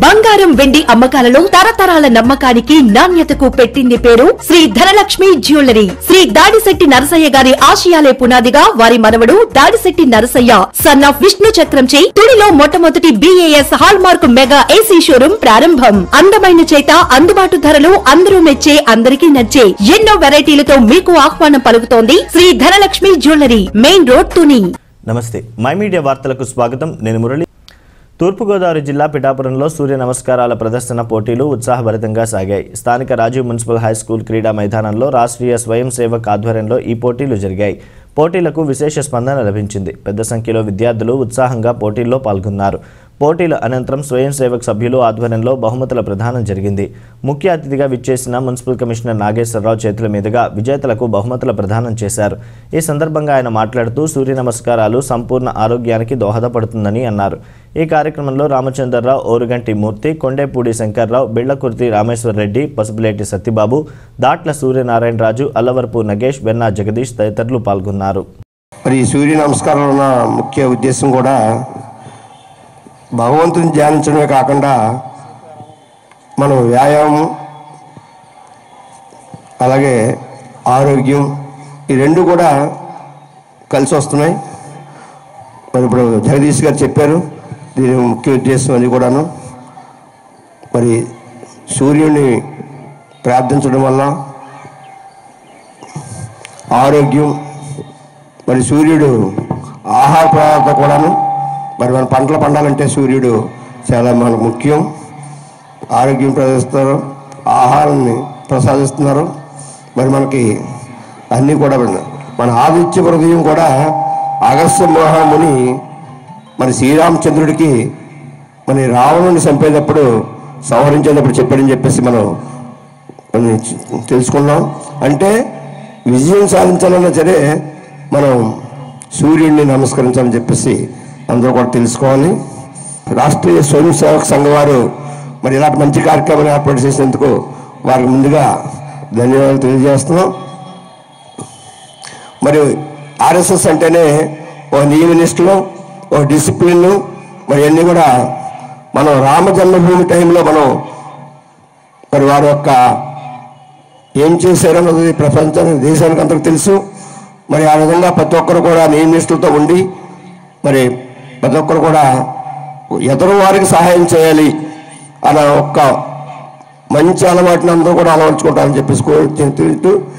బంగారం వెండి అమ్మకాలలో తరతరాల నమ్మకానికి నాణ్యతకు పెట్టింది పేరు శ్రీ ధనలక్ష్మి జ్యువెలరీ. శ్రీ దాడిశెట్టి నరసయ్య గారి ఆశయాలే పునాదిగా వారి మనవడు దాడిశెట్టి నరసయ్య సన్ ఆఫ్ విష్ణు చక్రంచే తుడిలో మొట్టమొదటి BAS hall mark mega AC showroom ప్రారంభం. అందమైన చేత అందుబాటు ధరలు అందరూ మెచ్చే అందరికీ నచ్చే ఎన్నో వెరైటీలతో మీకు ఆహ్వానం పలుకుతోంది Shri Dhanalakshmi jewellery, main road Tuni. నమస్తే, మై మీడియా వార్తలకు స్వాగతం. నేను మురళి. తూర్పుగోదావరి జిల్లా పిఠాపురంలో సూర్య నమస్కారాల ప్రదర్శన పోటీలు ఉత్సాహభరితంగా సాగాయి. స్థానిక రాజీవ్ మున్సిపల్ హైస్కూల్ క్రీడా మైదానంలో రాష్ట్రీయ స్వయం సేవక్ ఆధ్వర్యంలో ఈ పోటీలు జరిగాయి. పోటీలకు విశేష స్పందన లభించింది. పెద్ద సంఖ్యలో విద్యార్థులు ఉత్సాహంగా పోటీల్లో పాల్గొన్నారు. పోటీల అనంతరం స్వయం సేవక్ సభ్యులు ఆధ్వర్యంలో బహుమతుల ప్రదానం జరిగింది. ముఖ్య అతిథిగా విచ్చేసిన మున్సిపల్ కమిషనర్ నాగేశ్వరరావు చేతుల మీదుగా విజేతలకు బహుమతుల ప్రదానం చేశారు. ఈ సందర్భంగా ఆయన మాట్లాడుతూ సూర్య నమస్కారాలు సంపూర్ణ ఆరోగ్యానికి దోహదపడుతుందని అన్నారు. ఈ కార్యక్రమంలో రామచంద్రరావు, ఓరుగంటి మూర్తి, కొండేపూడి శంకర్రావు, బిళ్లకుర్తి రామేశ్వర్ రెడ్డి, పసుపులేటి సత్యబాబు, దాట్ల సూర్యనారాయణరాజు, అల్లవరపు నగేష్, వెన్నా జగదీష్ తదితరులు పాల్గొన్నారు. మరి సూర్య నమస్కారాలు ఉన్న ముఖ్య ఉద్దేశం కూడా భగవంతుని ధ్యానించడమే కాకుండా మనం వ్యాయామం అలాగే ఆరోగ్యం ఈ రెండు కూడా కలిసి వస్తున్నాయి. మరి ఇప్పుడు జగదీష్ గారు చెప్పారు దీని ముఖ్య ఉద్దేశం అది కూడాను. మరి సూర్యుడిని ప్రార్థించడం వల్ల ఆరోగ్యం, మరి సూర్యుడు ఆహార పదార్థం కూడాను, మరి మన పంటలు పండాలంటే సూర్యుడు చాలా మనకు ముఖ్యం. ఆరోగ్యం ప్రసాదిస్తారు, ఆహారాన్ని ప్రసాదిస్తున్నారు. మరి మనకి అన్నీ కూడా మన ఆదిత్య హృదయం కూడా అగస్త్య మహాముని మరి శ్రీరామచంద్రుడికి మరి రావణుని చంపేటప్పుడు సంహరించేటప్పుడు చెప్పాడని చెప్పేసి మనం తెలుసుకున్నాం. అంటే విజయం సాధించాలన్నా సరే మనం సూర్యుడిని నమస్కరించాలని చెప్పేసి అందరూ కూడా తెలుసుకోవాలి. రాష్ట్రీయ స్వయం సేవక్ సంఘం వారు మరి ఇలాంటి మంచి కార్యక్రమాన్ని ఏర్పాటు చేసినందుకు వారికి ముందుగా ధన్యవాదాలు తెలియజేస్తున్నాం. మరి RSS అంటేనే ఒక నియమనిష్టలు, ఒక డిసిప్లిన్, మరి అన్నీ కూడా మనం రామ జన్మభూమి టైంలో మనం మరి వారి యొక్క ఏం చేశారన్నది ప్రపంచానికి దేశానికి అందరికి తెలుసు. మరి ఆ విధంగా ప్రతి ఒక్కరు కూడా నియమనిష్టలతో ఉండి మరి ప్రతి ఒక్కరు కూడా ఎదురు వారికి సహాయం చేయాలి అన్న ఒక్క మంచి అలవాటుని అందరూ కూడా అలవర్చుకుంటారని చెప్పేసి తింటూ